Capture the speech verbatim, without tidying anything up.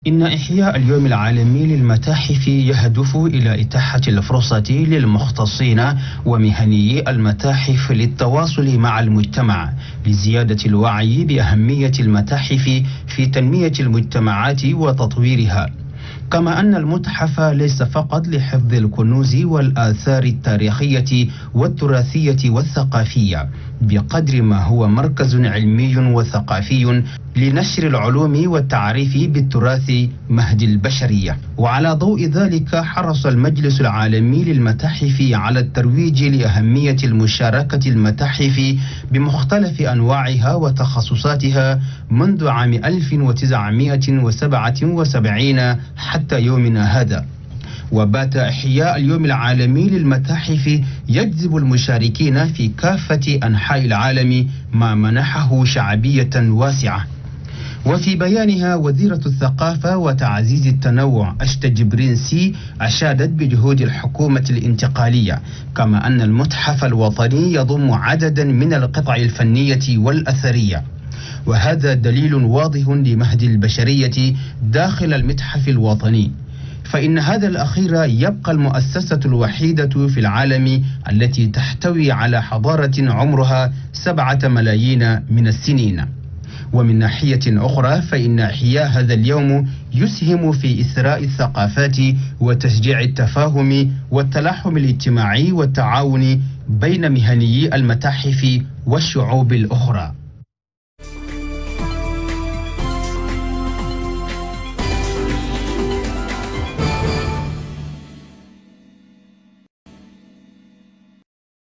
إن إحياء اليوم العالمي للمتاحف يهدف إلى إتاحة الفرصة للمختصين ومهنيي المتاحف للتواصل مع المجتمع لزيادة الوعي بأهمية المتاحف في تنمية المجتمعات وتطويرها. كما أن المتحف ليس فقط لحفظ الكنوز والآثار التاريخية والتراثية والثقافية، بقدر ما هو مركز علمي وثقافي لنشر العلوم والتعريف بالتراث مهد البشرية. وعلى ضوء ذلك حرص المجلس العالمي للمتاحف على الترويج لأهمية المشاركة المتاحف بمختلف أنواعها وتخصصاتها منذ عام ألف وتسعمائة وسبعة وسبعين حتى يومنا هذا. وبات إحياء اليوم العالمي للمتاحف يجذب المشاركين في كافة أنحاء العالم، ما منحه شعبية واسعة. وفي بيانها وزيرة الثقافة وتعزيز التنوع أشتا جبرينسي أشادت بجهود الحكومة الانتقالية، كما أن المتحف الوطني يضم عددا من القطع الفنية والأثرية، وهذا دليل واضح لمهد البشرية داخل المتحف الوطني. فإن هذا الأخير يبقى المؤسسة الوحيدة في العالم التي تحتوي على حضارة عمرها سبعة ملايين من السنين. ومن ناحية أخرى فإن إحياء هذا اليوم يسهم في إثراء الثقافات وتشجيع التفاهم والتلاحم الاجتماعي والتعاون بين مهنيي المتاحف والشعوب الأخرى.